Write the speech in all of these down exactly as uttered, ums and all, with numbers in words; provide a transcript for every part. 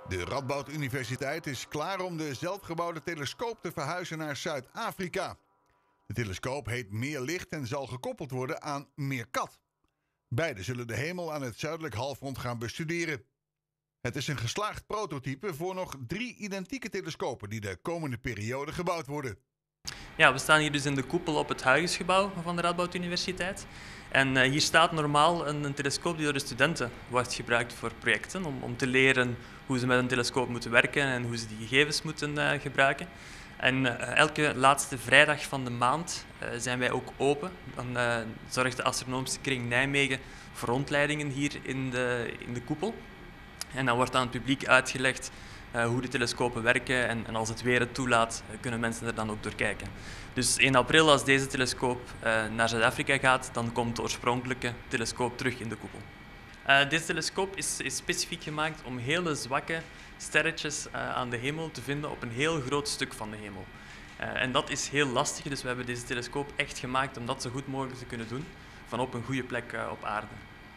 De Radboud Universiteit is klaar om de zelfgebouwde telescoop te verhuizen naar Zuid-Afrika. De telescoop heet Meerlicht en zal gekoppeld worden aan Meerkat. Beide zullen de hemel aan het zuidelijk halfrond gaan bestuderen. Het is een geslaagd prototype voor nog drie identieke telescopen die de komende periode gebouwd worden. Ja, we staan hier dus in de koepel op het Huygens-gebouw van de Radboud Universiteit. En uh, hier staat normaal een, een telescoop die door de studenten wordt gebruikt voor projecten, om, om te leren hoe ze met een telescoop moeten werken en hoe ze die gegevens moeten uh, gebruiken. En uh, elke laatste vrijdag van de maand uh, zijn wij ook open. Dan uh, zorgt de Astronomische Kring Nijmegen voor rondleidingen hier in de, in de koepel. En dan wordt aan het publiek uitgelegd uh, hoe de telescopen werken en, en als het weer het toelaat, uh, kunnen mensen er dan ook door kijken. Dus één april, als deze telescoop uh, naar Zuid-Afrika gaat, dan komt de oorspronkelijke telescoop terug in de koepel. Uh, deze telescoop is, is specifiek gemaakt om hele zwakke sterretjes uh, aan de hemel te vinden op een heel groot stuk van de hemel. Uh, en dat is heel lastig, dus we hebben deze telescoop echt gemaakt om dat zo goed mogelijk te kunnen doen, van op een goede plek uh, op aarde.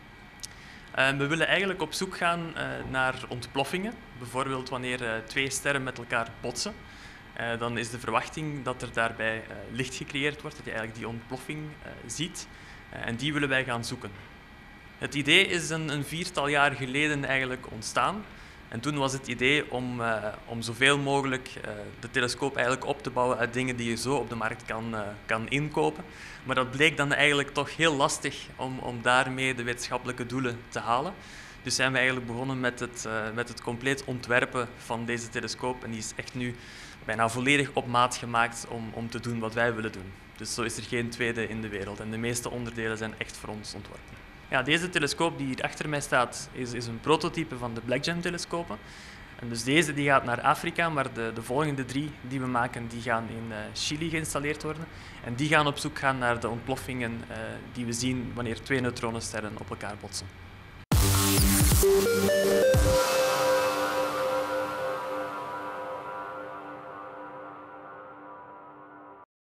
Uh, we willen eigenlijk op zoek gaan uh, naar ontploffingen. Bijvoorbeeld wanneer uh, twee sterren met elkaar botsen. Uh, dan is de verwachting dat er daarbij uh, licht gecreëerd wordt, dat je eigenlijk die ontploffing uh, ziet. Uh, en die willen wij gaan zoeken. Het idee is een, een viertal jaar geleden eigenlijk ontstaan. En toen was het idee om, uh, om zoveel mogelijk uh, de telescoop eigenlijk op te bouwen uit dingen die je zo op de markt kan, uh, kan inkopen. Maar dat bleek dan eigenlijk toch heel lastig om, om daarmee de wetenschappelijke doelen te halen. Dus zijn we eigenlijk begonnen met het, uh, met het compleet ontwerpen van deze telescoop. En die is echt nu bijna volledig op maat gemaakt om, om te doen wat wij willen doen. Dus zo is er geen tweede in de wereld. En de meeste onderdelen zijn echt voor ons ontworpen. Ja, deze telescoop die hier achter mij staat, is, is een prototype van de Blackgem-telescopen. En dus deze die gaat naar Afrika, maar de, de volgende drie die we maken, die gaan in uh, Chili geïnstalleerd worden. En die gaan op zoek gaan naar de ontploffingen uh, die we zien wanneer twee neutronensterren op elkaar botsen.